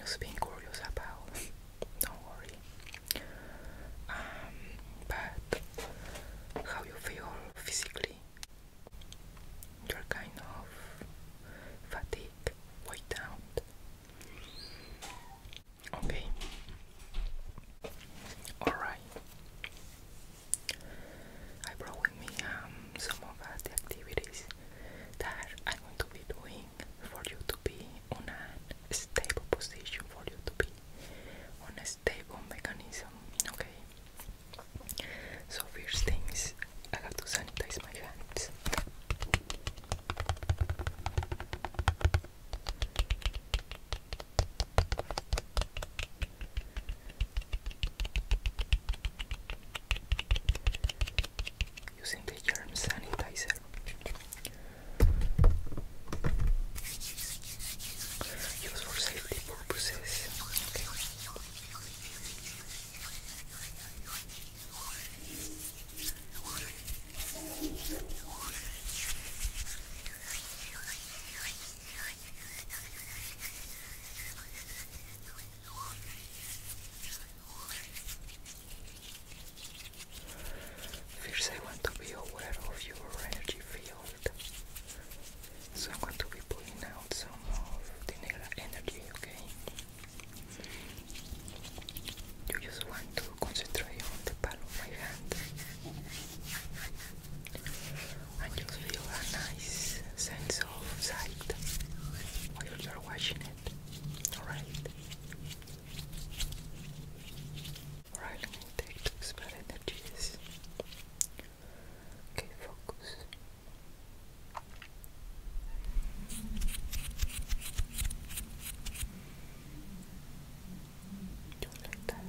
just being curious about. Don't worry. But how you feel physically? You're kind of fatigued, weighed down. Okay. Alright. I brought with me some of the activities that I'm going to be doing for you to be on a stable position, for you to be on a stable mechanism. Okay. So first things, I have to sanitize my hands. Using the germ sanitizer. Used for safety purposes. Okay. First, I want to be aware of your energy field. So I'm going to be pulling out some of the negative energy, okay? You just want to concentrate on the palm of my hand. And just feel a nice sense of sight while you're watching it. Alright? Alright, let me take those bad energies. Okay, focus. Just like that.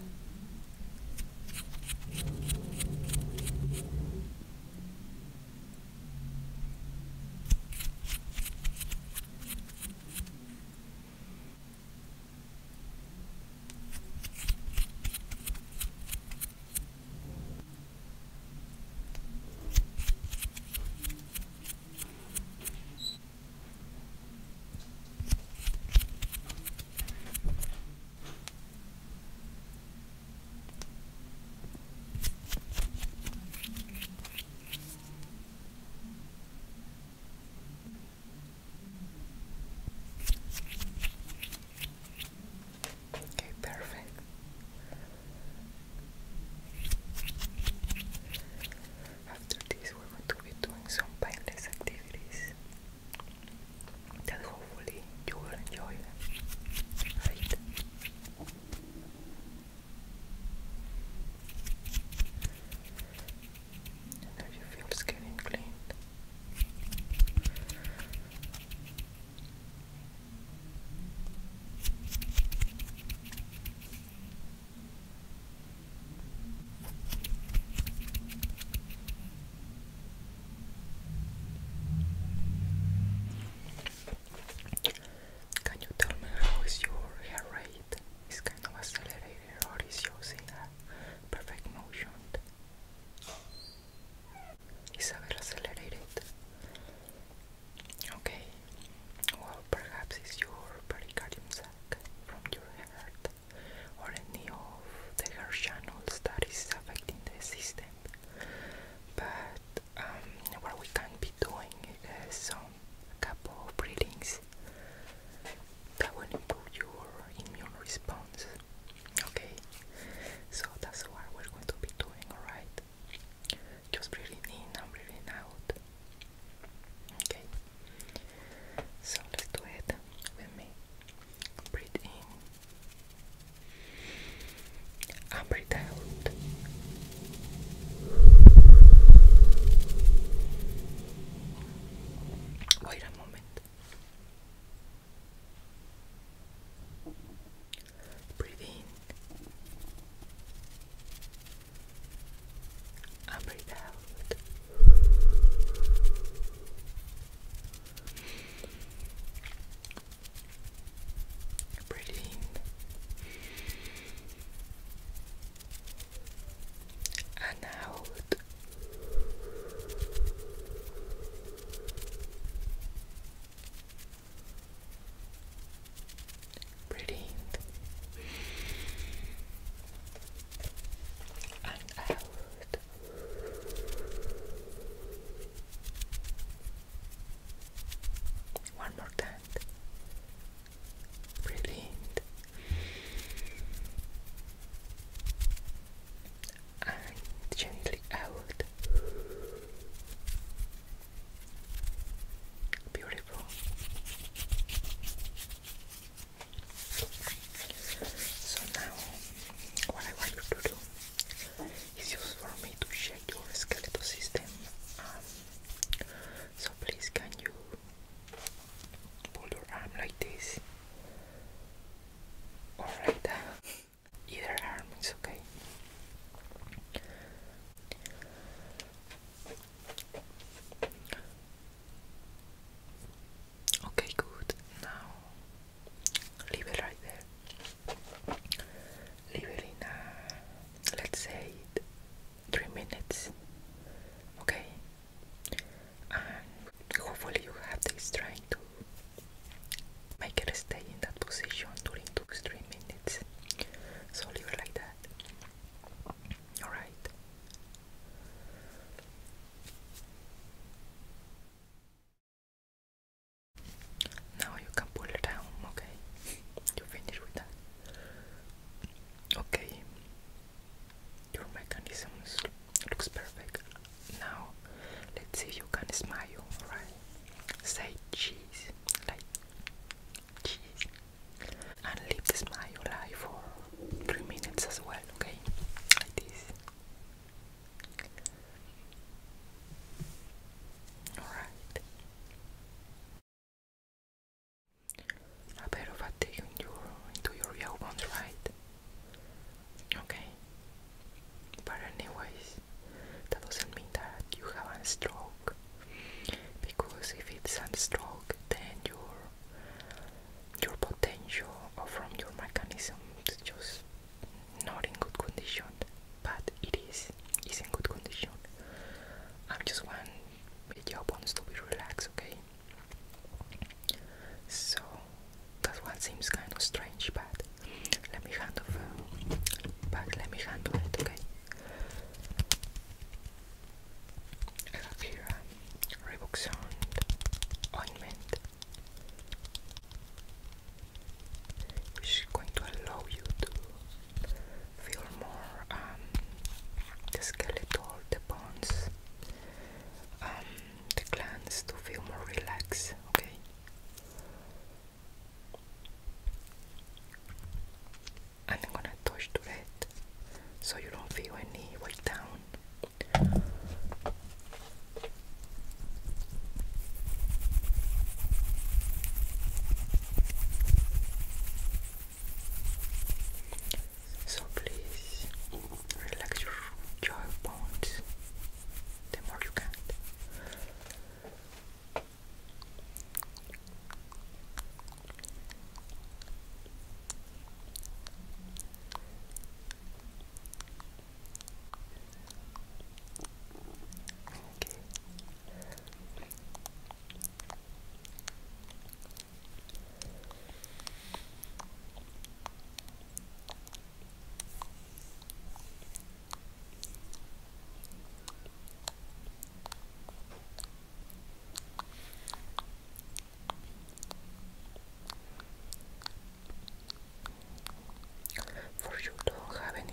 Okay, perfect. After this, we're going to be doing some painless activities that hopefully you will enjoy them. Right? Energy feels getting cleaned. Can you tell me how is your heart rate? Is kind of accelerated or is yours in a perfect motion? Is a bit accelerated? Okay. Well, perhaps it's your pericardium sac from your heart or any of the heart channels that is affecting the system. But what we can be doing is some couple of breathings that will improve your immune response. Okay, so that's what we're going to be doing, alright? Just breathing in and breathing out. Okay, so let's do it with me. Breathe in and breathe out. Wait a moment. Breathe in and breathe out. Breathe in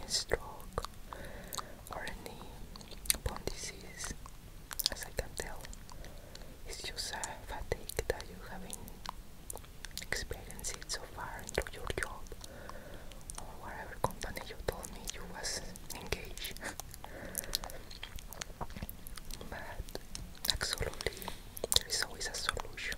stroke or any bone disease. As I can tell, it's just a fatigue that you haven't experienced it so far into your job or whatever company you told me you was engaged. But absolutely, there is always a solution.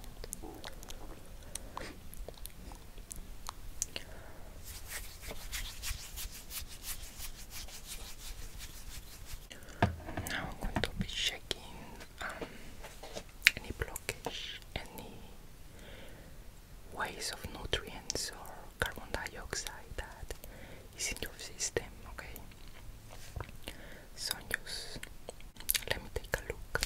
Now I'm going to be checking any blockage, any waste of nutrients or carbon dioxide that is in your system, okay? So just let me take a look.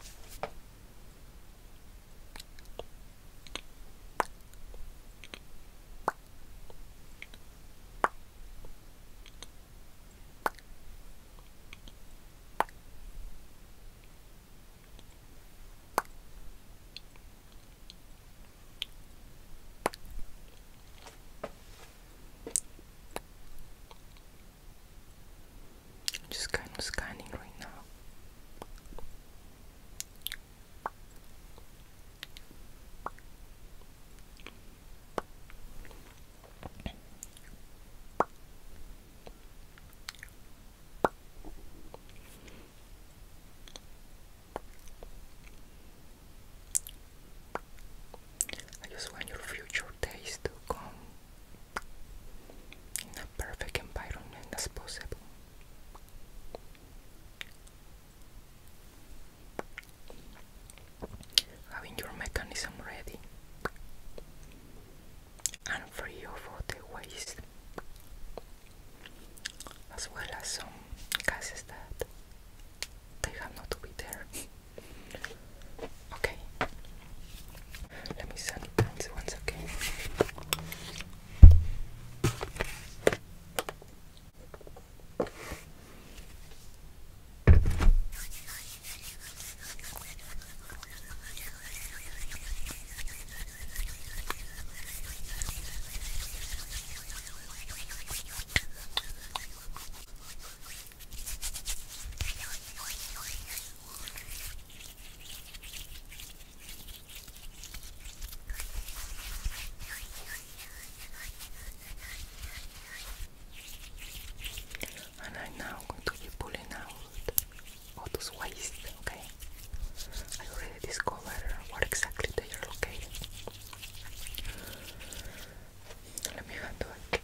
Just kind of scanning right now. I just want your future days to come in a perfect environment as possible. Having your mechanism ready and free of all the waste, as well as some gases that they have not to be there. Okay, let me sanitize once again. And I'm now going to be pulling out all those waste, okay? I already discovered where exactly they are located. Let me handle it.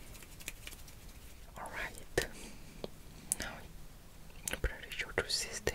Alright, now I'm pretty sure the system